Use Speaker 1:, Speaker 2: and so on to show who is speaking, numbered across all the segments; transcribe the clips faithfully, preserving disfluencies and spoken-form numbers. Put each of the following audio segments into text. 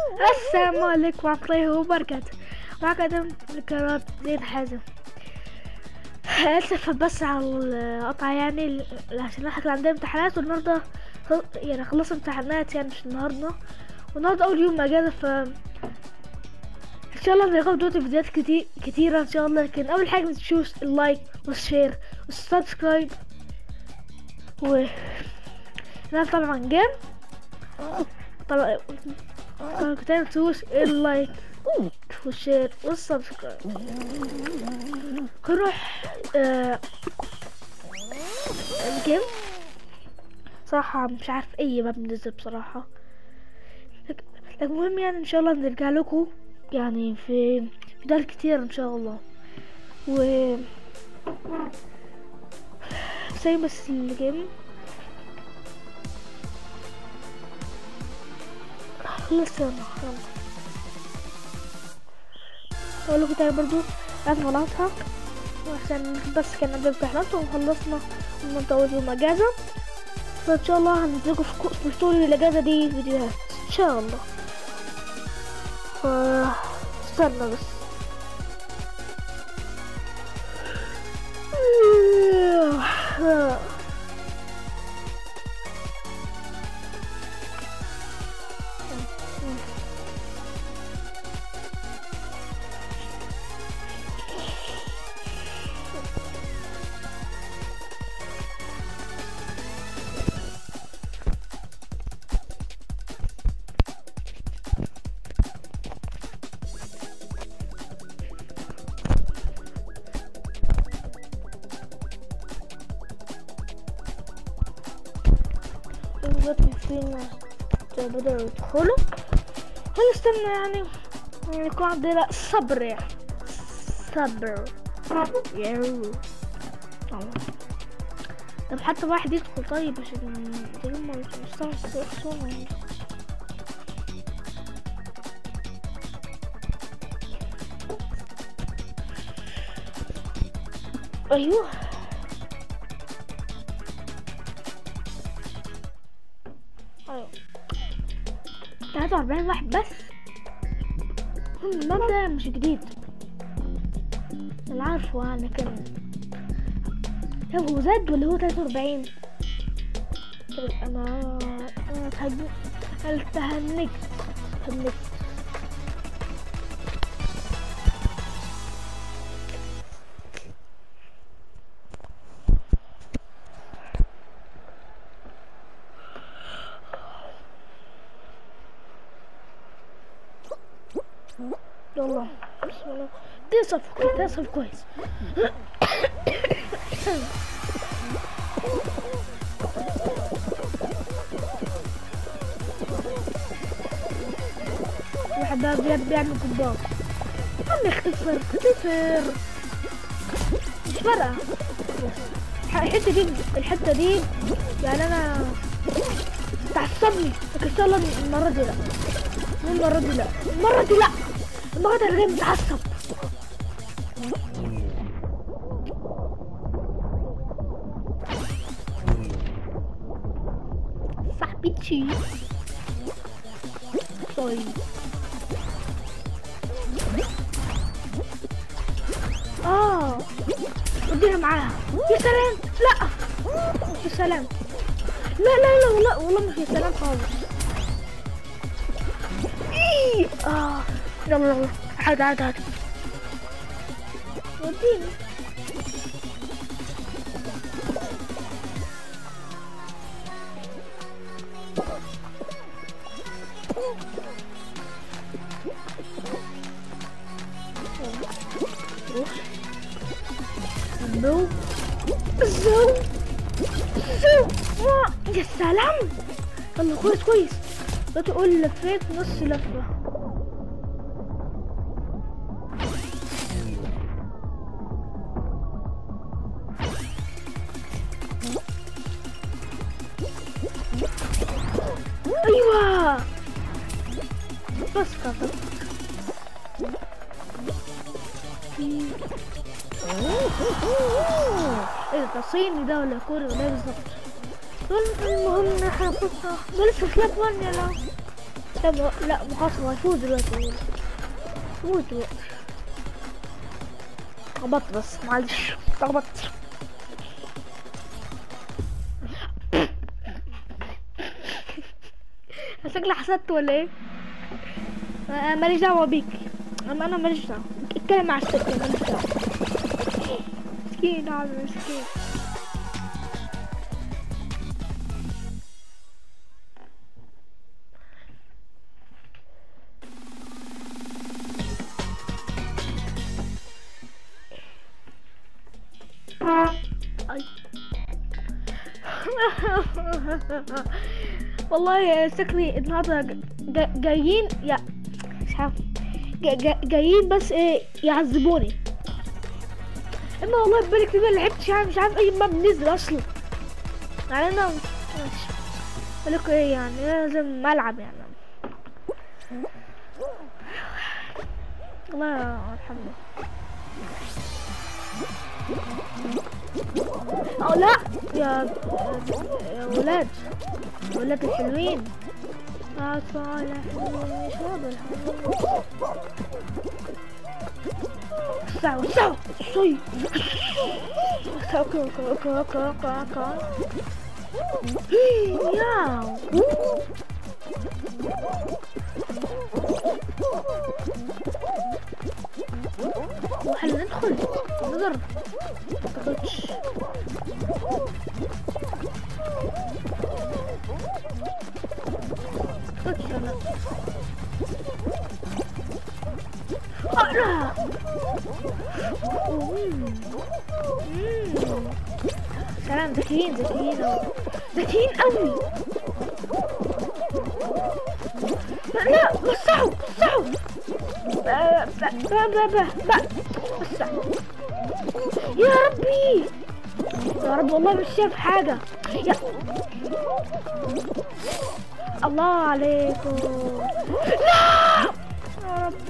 Speaker 1: السلام عليكم ورحمة الله وبركاته. معك قدم القناة زين حازم. اسف بس على القطع يعني عشان احنا كان عندنا امتحانات والنهارده يعني خلصت امتحانات يعني مش النهارده، والنهارده اول يوم اجازة، ف ان شاء الله هنلاقوا دلوقتي فيديوهات كتير كتيرة ان شاء الله. لكن اول حاجة متنسوش اللايك والشير والسبسكرايب و انا طبعا جيم طبعا طبعا كتير متنسوش اللايك والشير والسبسكرايب. هنروح آه الجيم صراحة مش عارف اي باب ننزل بصراحة، لكن المهم يعني ان شاء الله نرجع لكم يعني في فيديوهات كتير ان شاء الله. و زي بس الجيم لسه يلا اقول لكم تاني برضو لازم اغلطها عشان بس كان عندنا امتحانات وخلصنا النهارده اول يوم اجازة، فان شاء الله هنزلكم في طول الاجازة دي فيديوهات ان شاء الله. ف استنى بس دلوقتي في ناس بدأوا يدخلوا، هنستنى يعني يكون عندنا صبر يعني صبر ياو. طب حتى واحد يدخل طيب عشان هم يستوعبوا يعني. ايوه ايوه تلاتة وأربعين واحد بس. الماب ده مش جديد انا عارفه انا كان هو زاد ولا هو تلاتة وأربعين؟ انا انا اتهنكت اتهنكت اتهنكت يلا بسم الله. ده صف كويس ده صف كويس. واحد ده بيعمل كبار عم يختصر اختصر مش فارقة. الحتة دي الحتة دي يعني انا تعصبني، لكن ان شاء الله المرة دي لا المرة دي لا المرة دي لا المرة دي انا جاي متعصب. صاحبتي طيب اه ودينا معاها. يا سلام لا يا سلام لا لا لا والله والله مش يا سلام خالص. ايه اه يلا يلا عاد عاد عاد وديني. زو زو زو يا سلام يلا كويس كويس. لا تقول لفيت نص لفة. ايوه بس كده ايه ده صيني ده ولا كوري ولا ايه بالظبط؟ المهم احنا فزنا ده لسه سلاب وان يا لو لا ما لا ما خلاص هو هيفوز دلوقتي هو هيفوز دلوقتي. اتلخبطت بس معلش اتلخبطت. شكلي حسدت ولا ايه؟ انا ماليش دعوه بيك، انا انا ماليش دعوه، اتكلم مع الست ماليش دعوه. مسكين يا عم مسكين. أي. والله شكلي النهارده جا- جايين يا مش عارف جا- جا- جايين بس ايه يعذبوني. اما والله ببالي كتير ما لعبتش يعني مش عارف اي ماب نزل اصلا يعني انا مش بقولكوا ايه يعني لازم العب يعني. الله يرحمه. اه لا يا يا ولاد ولاد الحلوين اطفال حلوين مش واضح. وسعوا وسعوا شوي وسعوا كا كا كا كا كا كا ياو وحل ندخل نقدر متقدش. متقدش انا اقرا. سلام ذكيين ذكيين ذكيين قوي. لا وسعوا وسعوا با با با با با وسعوا يا ربي يا رب والله مش شايف حاجة يا الله عليكم. لا يا رب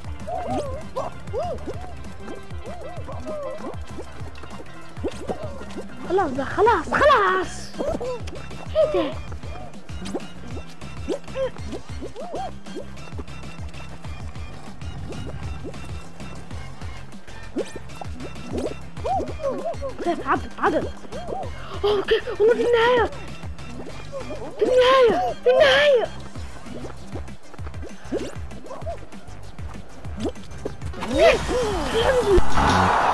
Speaker 1: خلاص بقى خلاص خلاص ايه ده. كيف عدل عدل اوكي والله في النهاية في النهاية في النهاية الحمد لله.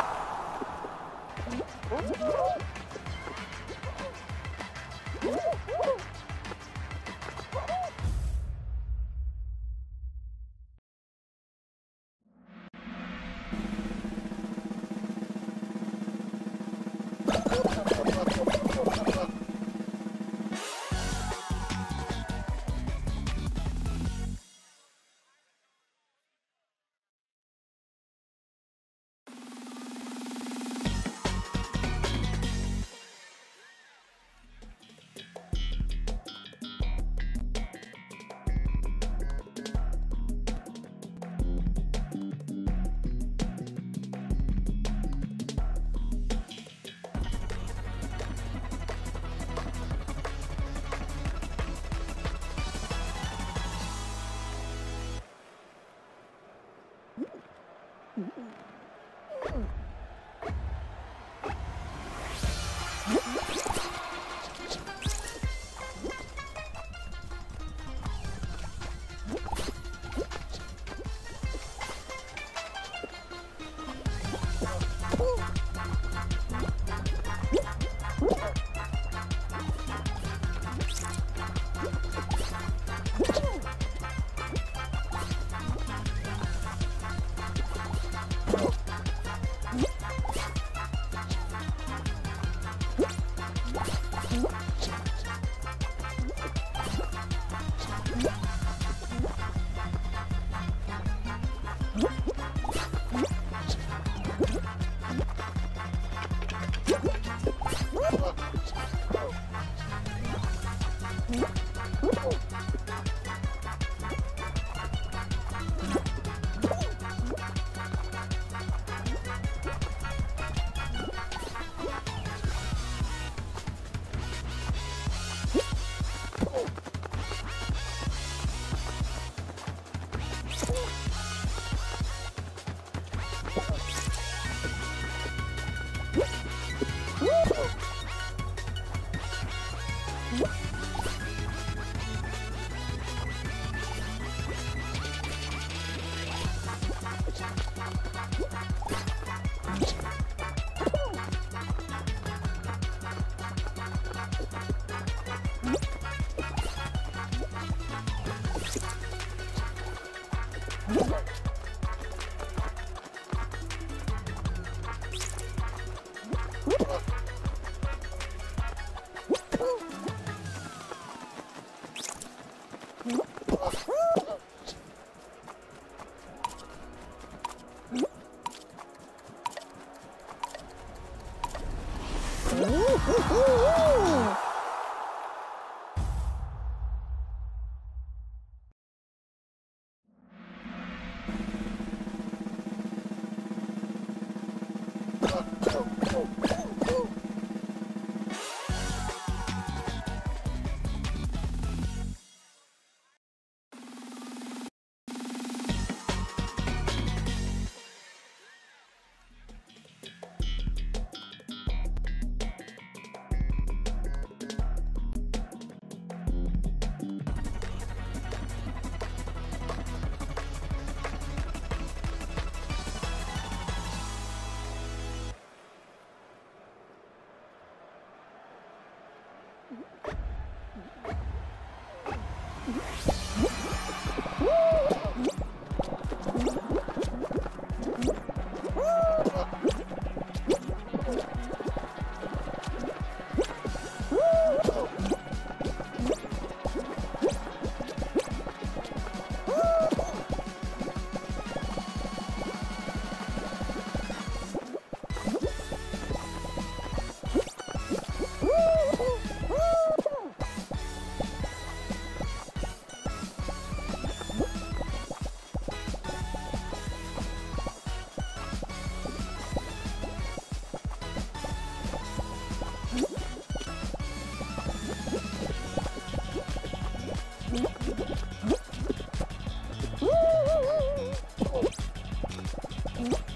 Speaker 2: Woo!